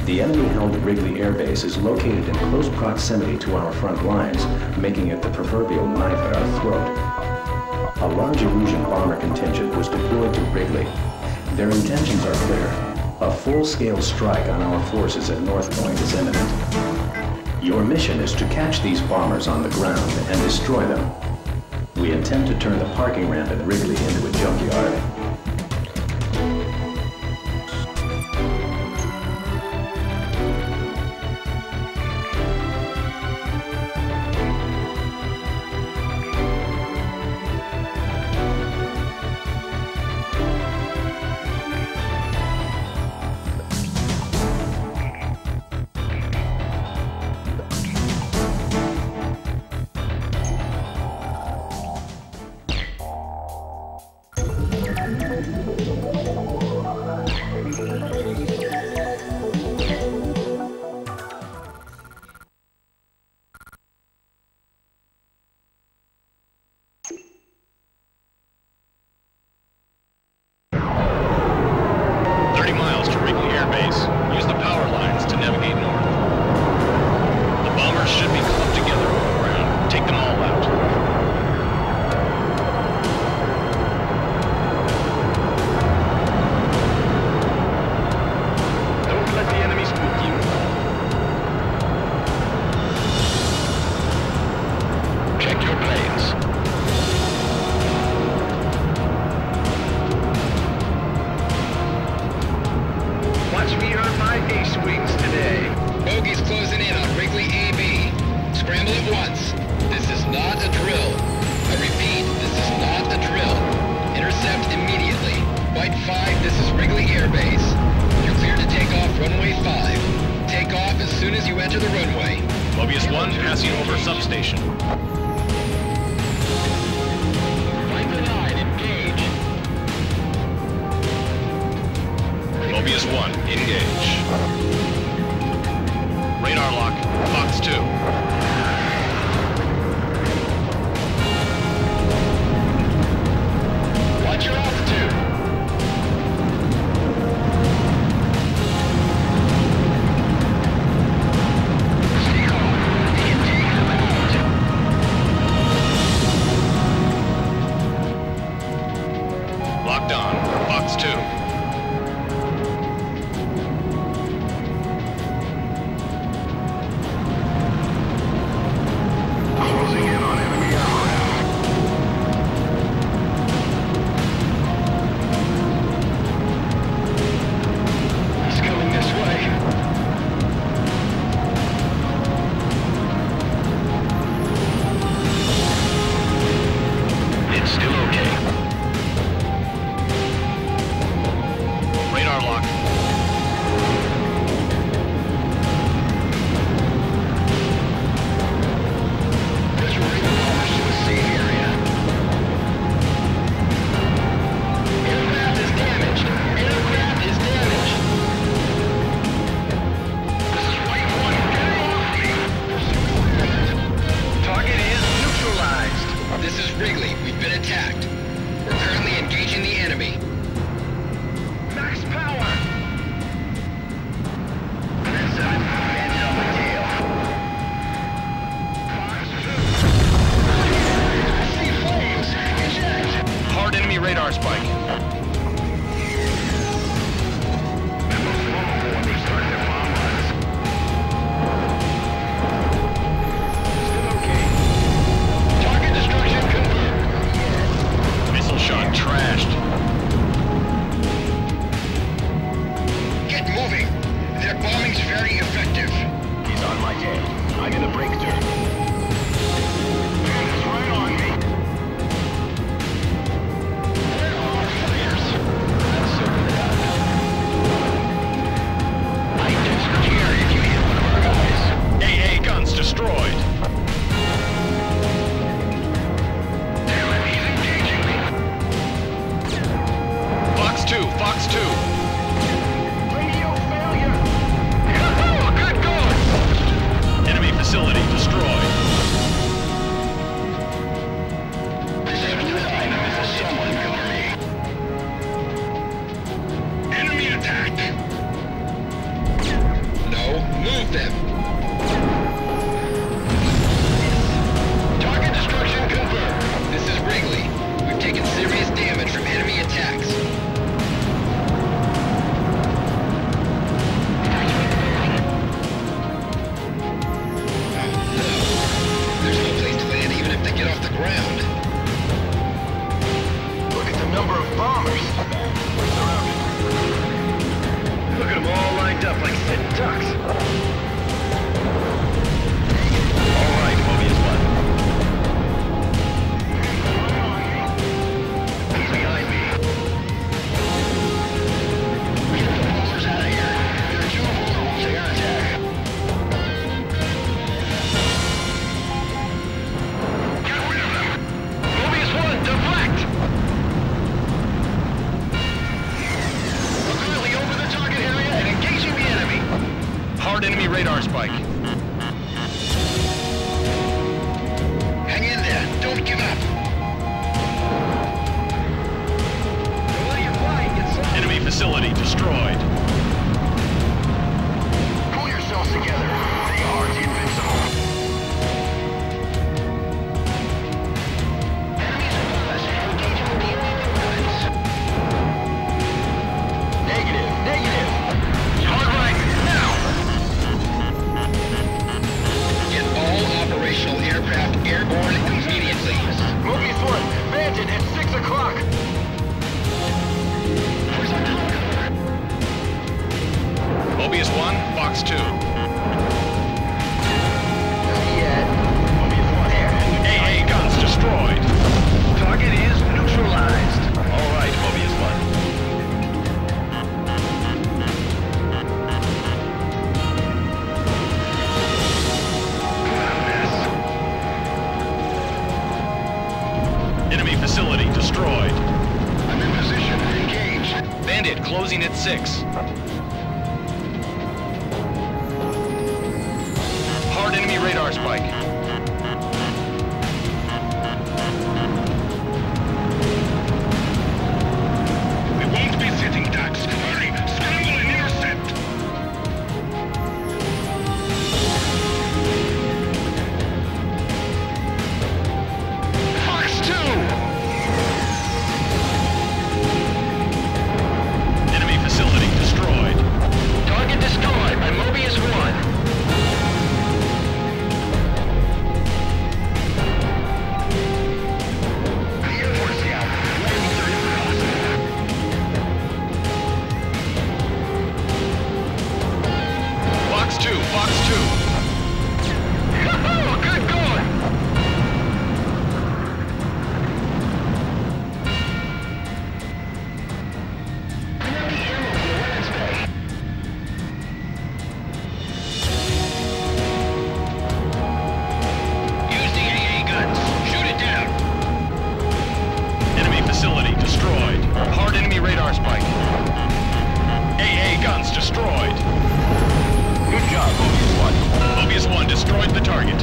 The enemy-held Wrigley Air Base is located in close proximity to our front lines, making it the proverbial knife at our throat. A large Illusion bomber contingent was deployed to Wrigley. Their intentions are clear. A full-scale strike on our forces at North Point is imminent. Your mission is to catch these bombers on the ground and destroy them. We intend to turn the parking ramp at Wrigley into a junkyard. Bandit, closing at 6. Hard enemy radar spike. We won't be sitting ducks. Hurry, scramble and intercept. Fox 2! Enemy facility destroyed. Target destroyed by Mobius 1. Fox 2. Good going! Use the AA guns. Shoot it down. Enemy facility destroyed. Hard enemy radar spike. AA guns destroyed. Good job, Mobius 1. Mobius 1 destroyed the target.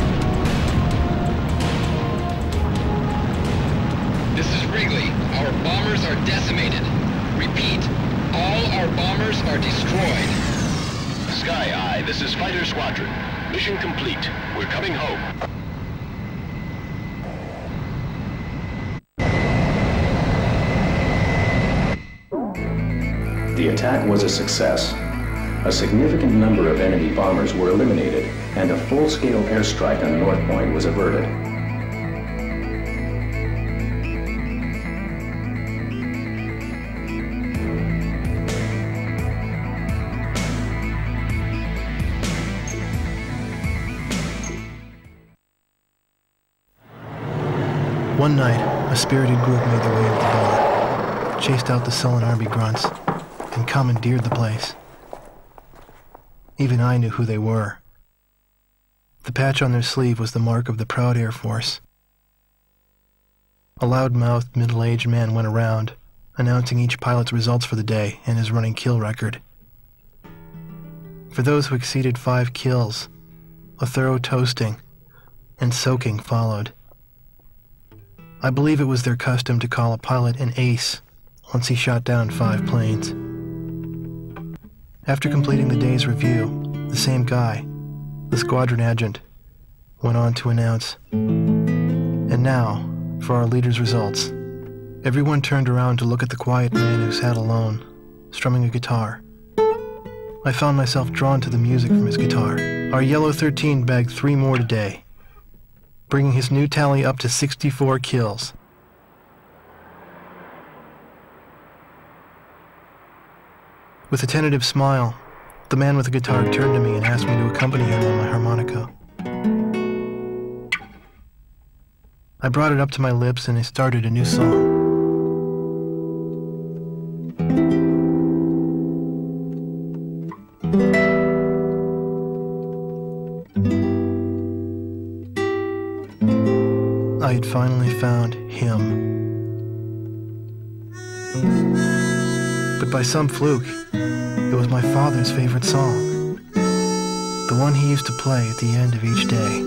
This is Wrigley. Our bombers are decimated. Repeat, all our bombers are destroyed. Sky Eye, this is Fighter Squadron. Mission complete. We're coming home. The attack was a success. A significant number of enemy bombers were eliminated, and a full-scale airstrike on North Point was averted. One night, a spirited group made their way into the bar, chased out the sullen army grunts, and commandeered the place. Even I knew who they were. The patch on their sleeve was the mark of the proud Air Force. A loud-mouthed, middle-aged man went around, announcing each pilot's results for the day and his running kill record. For those who exceeded 5 kills, a thorough toasting and soaking followed. I believe it was their custom to call a pilot an ace once he shot down 5 planes. After completing the day's review, the same guy, the squadron adjutant, went on to announce, "And now, for our leader's results." Everyone turned around to look at the quiet man who sat alone, strumming a guitar. I found myself drawn to the music from his guitar. Our Yellow 13 bagged 3 more today, bringing his new tally up to 64 kills. With a tentative smile, the man with the guitar turned to me and asked me to accompany him on my harmonica. I brought it up to my lips and I started a new song. I had finally found him. But by some fluke, it was my father's favorite song, the one he used to play at the end of each day.